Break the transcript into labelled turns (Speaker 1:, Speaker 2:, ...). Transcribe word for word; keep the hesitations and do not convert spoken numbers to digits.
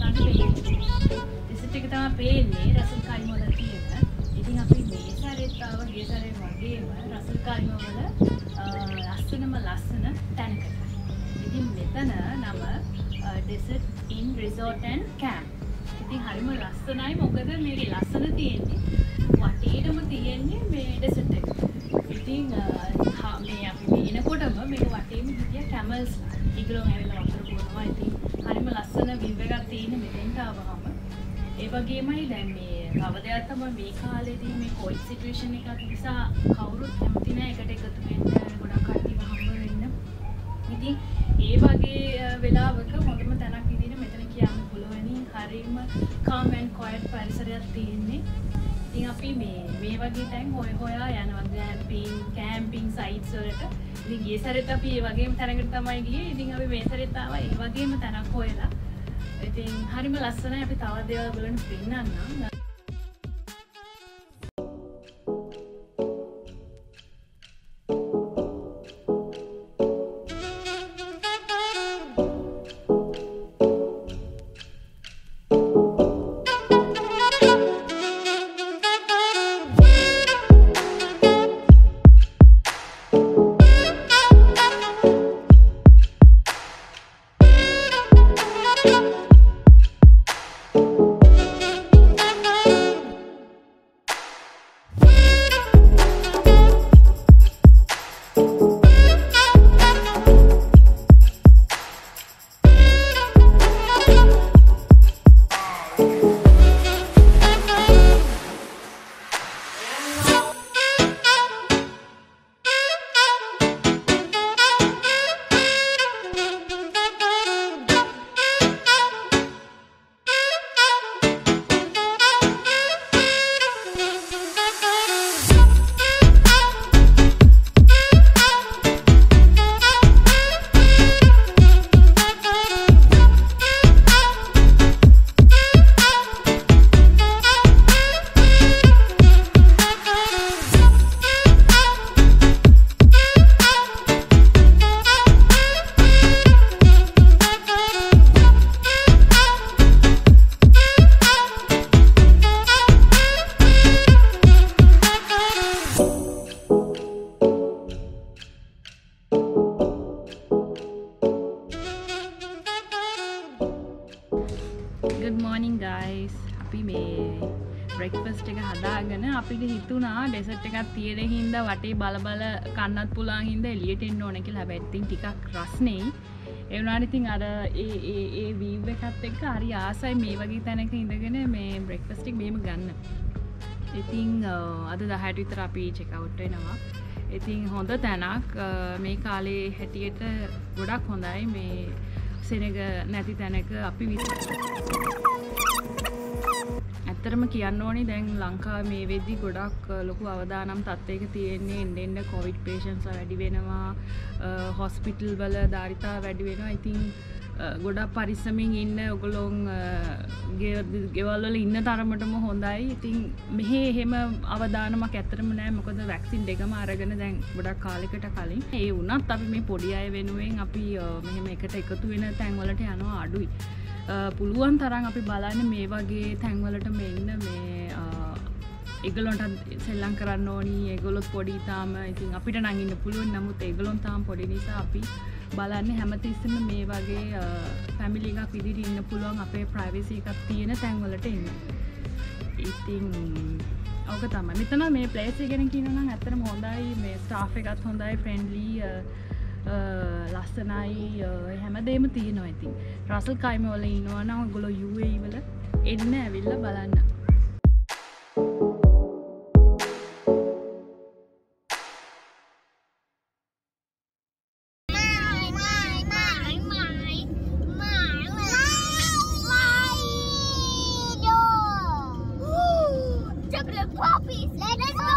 Speaker 1: ඔයාලට පේන්නේ. ඩෙසර්ට් එක තමයි පේන්නේ රසල් කයිම වල තියෙන. ඉතින් අපි මේ සැරේත් ආව ගිය සැරේ වගේම රසල් කයිම වල ලස්සනම ලස්සන තැනකට. ඉතින් මෙතන නම desert inn resort and camp. ඉතින් හරිම ලස්සනයි මොකද මේකේ ලස්සන තියෙන්නේ වටේටම තියෙන්නේ මේ ඩෙසර්ට් එක. ඉතින් මේ අපි මේ එනකොටම මේක වටේම හිටිය කැමල්ස්ලා. ඒගොල්ලෝ ඇවිල්ලා වතුර බොනවා. ඉතින් හරිම ලස්සන විව් එකක් තියෙන මෙතෙන්ට ආවම. ඒ වගේමයි දැන් මේ කව දෙයක් තමයි මේ කාලේදී මේ කොවිඩ් සිටුේෂන් එකක් නිසා කවුරුත් කැමති නැහැ එකට එකතු වෙන්න ගොඩක් කට්ටියව හම්බ වෙන්න. ඉතින් ඒ වගේ වෙලාවක හොඳම තැනක් විදිහට මෙතන කියන්න පුළුවනි. හරිම calm and quiet පරිසරයක් තියෙන්නේ. ඉතින් අපි මේ මේ වගේ තැන් හොය හොයා යනවා ග්ලැම්පින්, කැම්පින් සයිට්ස් වලට. ඉතින් ගිය සැරේත් අපි ඒ වගේම තැනකට තමයි ගියේ. ඉතින් අපි මේ සැරේත් ආවා ඒ වගේම තැනක් හොයලා. ඉතින් හරිම ලස්සනයි. අපි තව දේවල් බලන්න පෙන්නන්නම්. Good morning guys. අපි මේ breakfast එක හදාගෙන අපිට හිතුණා ඩෙසර්ට් එකක් තියෙන හින්දා වටේ බල බල කන්නත් පුළුවන් හින්දා එළියට එන්න ඕන කියලා. හැබැයි ඉතින් ටිකක් රස්නේ. ඒ වුණාට ඉතින් අර ඒ ඒ ඒ view එකත් එක්ක හරි ආසයි මේ වගේ තැනක ඉඳගෙන මේ breakfast එක මෙහෙම ගන්න. ඉතින් අද දහයට විතර අපි check out වෙනවා. ඉතින් හොඳ තැනක් මේ කාලේ හැටියට ගොඩක් හොඳයි මේ සෙනග නැති තැනක අපි ඇත්තටම කියන්න ඕනේ දැන් ලංකාවේ මේ වෙද්දි ගොඩක් ලොකු අවදානම් තත්ත්වයක තියෙන්නේ එන්න එන්න කොවිඩ් පේෂන්ට්ස් වැඩි වෙනවා හොස්පිටල් වල ධාරිතා වැඩි වෙනවා. ඉතින් ගොඩක් පරිස්සමින් ඉන්න ඔයගොල්ලෝ ගෙවල් වල ඉන්න තරමටම හොඳයි. ඉතින් මෙහි එහෙම අවදානමක් ඇත්තටම නැහැ. මොකද වැක්සින් දෙකම අරගෙන දැන් ගොඩක් කාලයකට කලින්. ඒ වුණත් අපි මේ පොඩි අය වෙනුවෙන් අපි මෙහෙම එකට එකතු වෙන තැන් වලට යනවා අඩුයි. පුළුවන් තරම් අපි බලන්නේ මේ වගේ තැන් වලට මෙන්න මේ ඒගොල්ලන්ට සෙල්ලම් කරන්න ඕනි. ඒගොල්ලොත් පොඩි තාම. ඉතින් අපිට නම් ඉන්න පුළුවන්. නමුත් ඒගොල්ලොන් තාම පොඩි නිසා අපි බලන්නේ හැමතිස්සෙම මේ වගේ ෆැමිලි එකක් විදිහට ඉන්න පුළුවන් අපේ ප්‍රයිවසි එකක් තියෙන තැන් වලට එන්න. ඉතින් ඔක තමයි. මෙතන මේ ප්ලේස් එක ගැන කියනවා නම් ඇත්තටම හොඳයි. මේ ස්ටාෆ් එකත් හොඳයි, ෆ්‍රෙන්ඩ්ලි, ලස්සනයි, හැමදේම තියෙනවා. ඉතින් රසල් කයිම වල ඉන්නවා නම් ඔයගොල්ලෝ යූ ඒ ඊ වල එන්න ඇවිල්ලා බලන්න.
Speaker 2: Puppies, let's go!